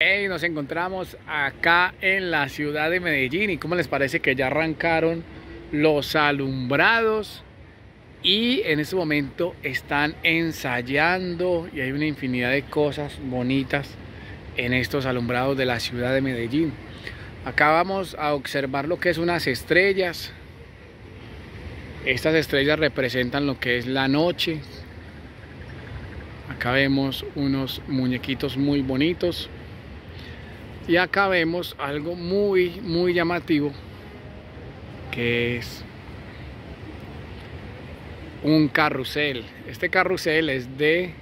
Hey, nos encontramos acá en la ciudad de Medellín y ¿cómo les parece que ya arrancaron los alumbrados? Y en este momento están ensayando y hay una infinidad de cosas bonitas en estos alumbrados de la ciudad de Medellín. Acá vamos a observar lo que es unas estrellas. Estas estrellas representan lo que es la noche. Acá vemos unos muñequitos muy bonitos. Y acá vemos algo muy llamativo, que es un carrusel. Este carrusel es de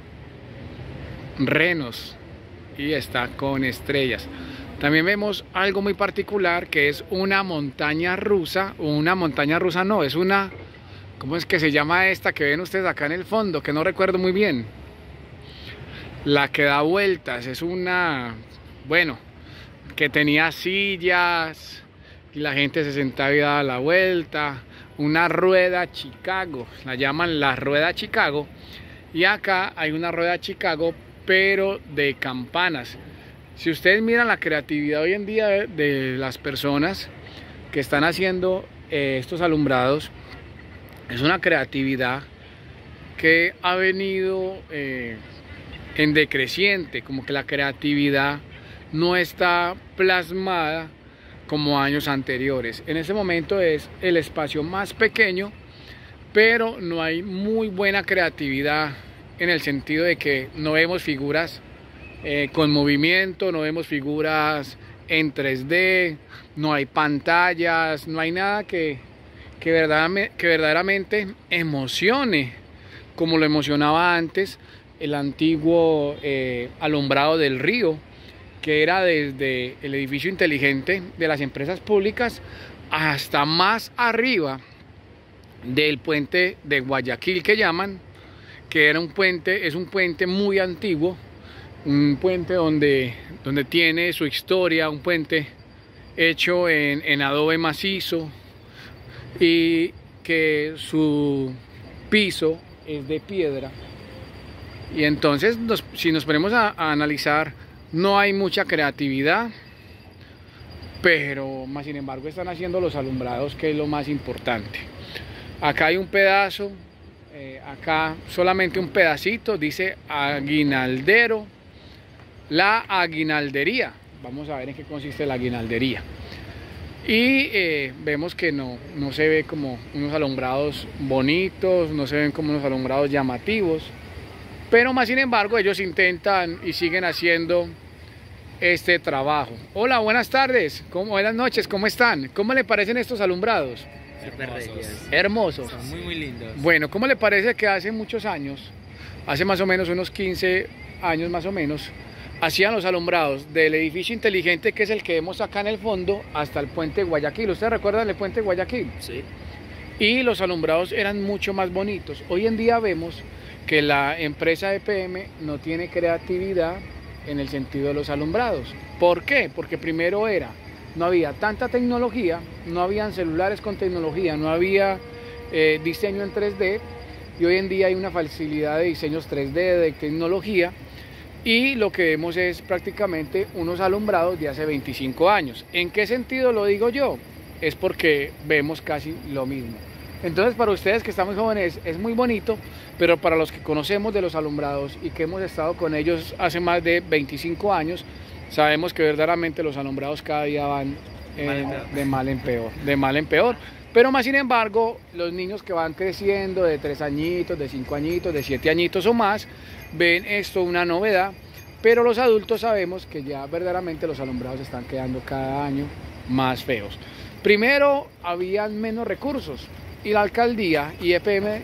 renos y está con estrellas. También vemos algo muy particular, que es una montaña rusa, o una montaña rusa no, es una, ¿cómo es que se llama esta que ven ustedes acá en el fondo? Que no recuerdo muy bien. La que da vueltas, es una... Bueno, que tenía sillas y la gente se sentaba y daba la vuelta. Una rueda Chicago, la llaman la rueda Chicago. Y acá hay una rueda Chicago, pero de campanas. Si ustedes miran la creatividad hoy en día de las personas que están haciendo estos alumbrados, es una creatividad que ha venido en decreciente, como que la creatividad no está plasmada como años anteriores. En este momento es el espacio más pequeño, pero no hay muy buena creatividad en el sentido de que no vemos figuras con movimiento, no vemos figuras en 3D, no hay pantallas, no hay nada que verdaderamente emocione como lo emocionaba antes el antiguo alumbrado del río, que era desde el edificio inteligente de las empresas públicas hasta más arriba del puente de Guayaquil, que llaman, que era un puente, es un puente muy antiguo, un puente donde tiene su historia, un puente hecho en adobe macizo y que su piso es de piedra. Y entonces si nos ponemos a analizar, no hay mucha creatividad, pero más sin embargo están haciendo los alumbrados, que es lo más importante. Acá hay un pedazo, acá solamente un pedacito, dice aguinaldero, la aguinaldería. Vamos a ver en qué consiste la aguinaldería. Y vemos que no se ve como unos alumbrados bonitos, no se ven como unos alumbrados llamativos. Pero más sin embargo ellos intentan y siguen haciendo este trabajo. Hola, buenas tardes, buenas noches, ¿cómo están? ¿Cómo le parecen estos alumbrados? Hermosos. Son muy lindos. Bueno, ¿cómo le parece que hace muchos años, hace más o menos unos 15 años más o menos, hacían los alumbrados del edificio inteligente, que es el que vemos acá en el fondo, hasta el puente de Guayaquil? ¿Ustedes recuerdan el puente de Guayaquil? Sí. Y los alumbrados eran mucho más bonitos. Hoy en día vemos que la empresa EPM no tiene creatividad en el sentido de los alumbrados. ¿Por qué? Porque primero no había tanta tecnología, no habían celulares con tecnología, no había diseño en 3D, y hoy en día hay una facilidad de diseños 3D, de tecnología, y lo que vemos es prácticamente unos alumbrados de hace 25 años. ¿En qué sentido lo digo yo? Es porque vemos casi lo mismo. Entonces, para ustedes que están muy jóvenes es muy bonito, pero para los que conocemos de los alumbrados y que hemos estado con ellos hace más de 25 años, sabemos que verdaderamente los alumbrados cada día van de mal en peor. Pero más sin embargo, los niños que van creciendo de 3 añitos, de 5 añitos, de 7 añitos o más, ven esto una novedad, pero los adultos sabemos que ya verdaderamente los alumbrados están quedando cada año más feos. Primero, habían menos recursos y la alcaldía y EPM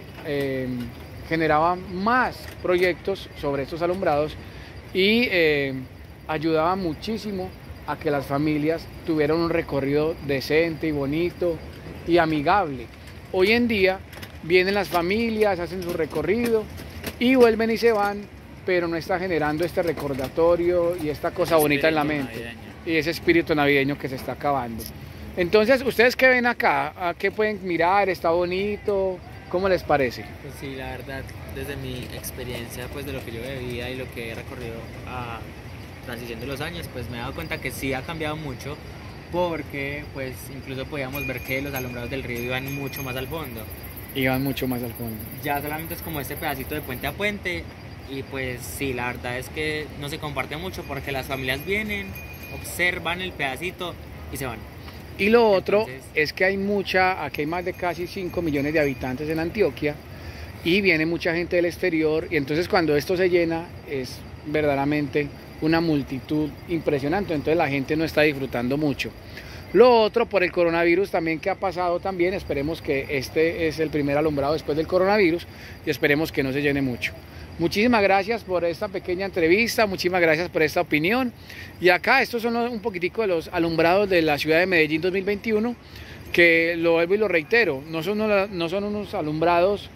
generaban más proyectos sobre estos alumbrados y ayudaban muchísimo a que las familias tuvieran un recorrido decente y bonito y amigable. Hoy en día vienen las familias, hacen su recorrido y vuelven y se van, pero no está generando este recordatorio y esta cosa bonita en la mente y ese espíritu navideño que se está acabando. Entonces, ¿ustedes qué ven acá? ¿A qué pueden mirar? ¿Está bonito? ¿Cómo les parece? Pues sí, la verdad, desde mi experiencia, pues de lo que yo vivía y lo que he recorrido transición de los años, pues me he dado cuenta que sí ha cambiado mucho, porque pues incluso podíamos ver que los alumbrados del río iban mucho más al fondo. Iban mucho más al fondo. Ya solamente es como este pedacito de puente a puente, y pues sí, la verdad es que no se comparte mucho porque las familias vienen, observan el pedacito y se van. Y lo otro Entonces, es que aquí hay más de casi 5 millones de habitantes en Antioquia y viene mucha gente del exterior, y entonces cuando esto se llena es verdaderamente una multitud impresionante, entonces la gente no está disfrutando mucho. Lo otro, por el coronavirus también que ha pasado también, esperemos que este es el primer alumbrado después del coronavirus y esperemos que no se llene mucho. Muchísimas gracias por esta pequeña entrevista, muchísimas gracias por esta opinión. Y acá estos son un poquitico de los alumbrados de la ciudad de Medellín 2021, que lo vuelvo y lo reitero, no son unos alumbrados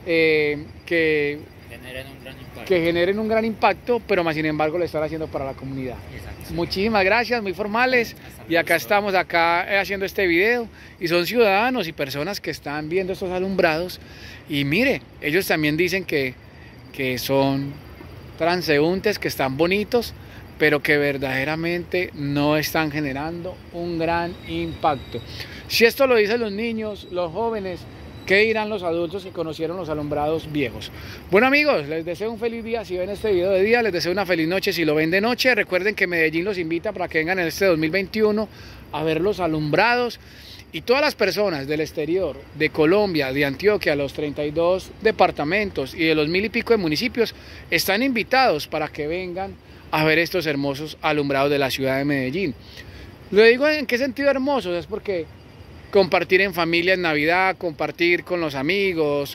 que generen un gran impacto, pero más sin embargo lo están haciendo para la comunidad. exacto. Muchísimas gracias, muy formales, y acá estamos haciendo este video, y son ciudadanos y personas que están viendo estos alumbrados, y mire, ellos también dicen que son transeúntes, que están bonitos, pero que verdaderamente no están generando un gran impacto. Si esto lo dicen los niños, los jóvenes, ¿qué dirán los adultos que conocieron los alumbrados viejos? Bueno amigos, les deseo un feliz día si ven este video de día, les deseo una feliz noche si lo ven de noche. Recuerden que Medellín los invita para que vengan en este 2021 a ver los alumbrados. Y todas las personas del exterior, de Colombia, de Antioquia, los 32 departamentos y de los 1000 y pico de municipios, están invitados para que vengan a ver estos hermosos alumbrados de la ciudad de Medellín. Lo digo en qué sentido hermosos, es porque compartir en familia en Navidad, compartir con los amigos,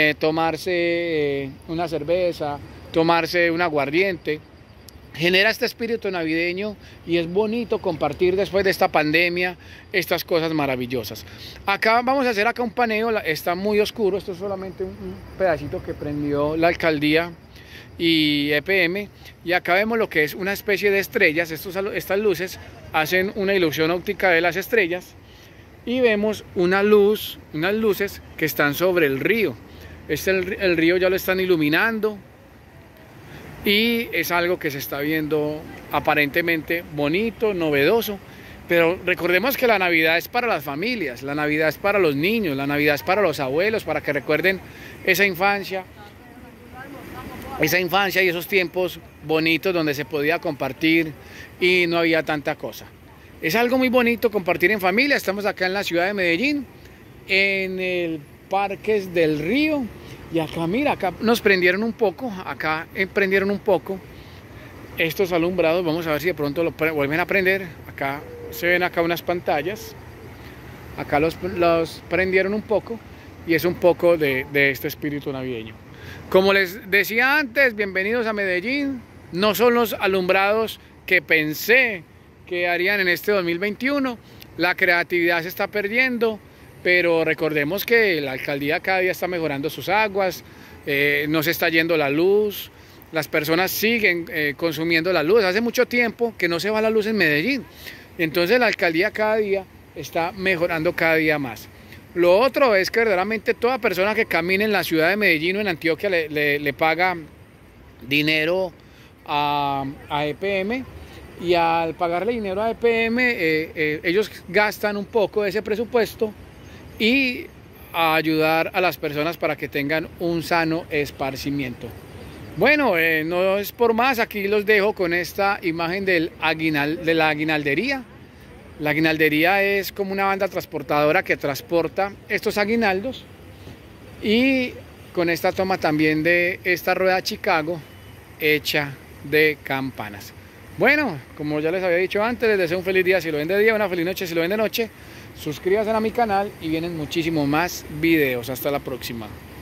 tomarse una cerveza, tomarse un aguardiente, genera este espíritu navideño y es bonito compartir después de esta pandemia estas cosas maravillosas. Acá vamos a hacer un paneo, está muy oscuro, esto es solamente un pedacito que prendió la alcaldía y EPM, y acá vemos lo que es una especie de estrellas. Estas luces hacen una ilusión óptica de las estrellas, y vemos unas luces que están sobre el río. El río ya lo están iluminando, y es algo que se está viendo aparentemente bonito, novedoso, pero recordemos que la Navidad es para las familias, la Navidad es para los niños, la Navidad es para los abuelos, para que recuerden esa infancia y esos tiempos bonitos donde se podía compartir y no había tanta cosa. Es algo muy bonito compartir en familia. Estamos acá en la ciudad de Medellín, en el Parques del Río. Y acá, mira, acá nos prendieron un poco, estos alumbrados. Vamos a ver si de pronto lo vuelven a prender. Acá se ven unas pantallas, acá los prendieron un poco, y es un poco de este espíritu navideño. Como les decía antes, bienvenidos a Medellín. No son los alumbrados que pensé que harían en este 2021, la creatividad se está perdiendo, pero recordemos que la alcaldía cada día está mejorando sus aguas, no se está yendo la luz, las personas siguen consumiendo la luz. Hace mucho tiempo que no se va la luz en Medellín, entonces la alcaldía cada día está mejorando cada día más. Lo otro es que verdaderamente toda persona que camine en la ciudad de Medellín o en Antioquia le paga dinero a EPM, y al pagarle dinero a EPM ellos gastan un poco de ese presupuesto y a ayudar a las personas para que tengan un sano esparcimiento. Bueno, no es por más, aquí los dejo con esta imagen de la aguinaldería. La aguinaldería es como una banda transportadora que transporta estos aguinaldos, y con esta toma también de esta rueda Chicago hecha de campanas. Bueno, como ya les había dicho antes, les deseo un feliz día si lo ven de día, una feliz noche si lo ven de noche. Suscríbanse a mi canal y vienen muchísimos más videos. Hasta la próxima.